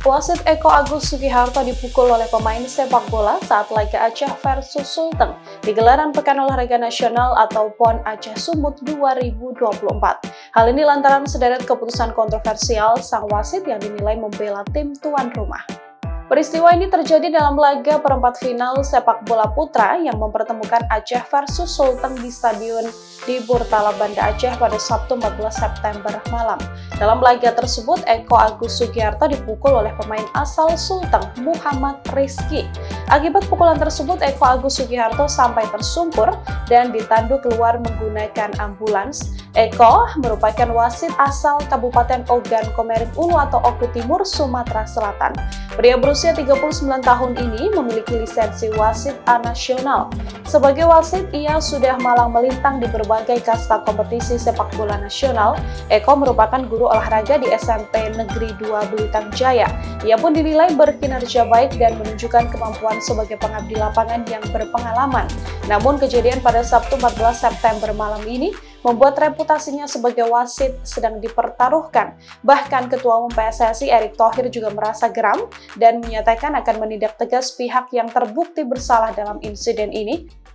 Wasit Eko Agus Sugiharto dipukul oleh pemain sepak bola saat laga Aceh versus Sulteng di gelaran Pekan Olahraga Nasional atau PON Aceh Sumut 2024. Hal ini lantaran sederet keputusan kontroversial sang wasit yang dinilai membela tim tuan rumah. Peristiwa ini terjadi dalam laga perempat final sepak bola putra yang mempertemukan Aceh versus Sulteng di Stadion di Burtala Banda Aceh pada Sabtu 14 September malam. Dalam laga tersebut, Eko Agus Sugiharto dipukul oleh pemain asal Sulteng, Muhammad Rizky. Akibat pukulan tersebut, Eko Agus Sugiharto sampai tersungkur dan ditandu keluar menggunakan ambulans. Eko merupakan wasit asal Kabupaten Ogan Komering Ulu atau Oku Timur, Sumatera Selatan. Pria berusia 39 tahun ini memiliki lisensi wasit A nasional. Sebagai wasit, ia sudah malang melintang di berbagai kasta kompetisi sepak bola nasional. Eko merupakan guru olahraga di SMP Negeri 2 Belitang Jaya. Ia pun dinilai berkinerja baik dan menunjukkan kemampuan sebagai pengabdi lapangan yang berpengalaman. Namun kejadian pada Sabtu 14 September malam ini membuat reputasinya sebagai wasit sedang dipertaruhkan. Bahkan Ketua Umum PSSI Erick Thohir juga merasa geram dan menyatakan akan menindak tegas pihak yang terbukti bersalah dalam insiden ini.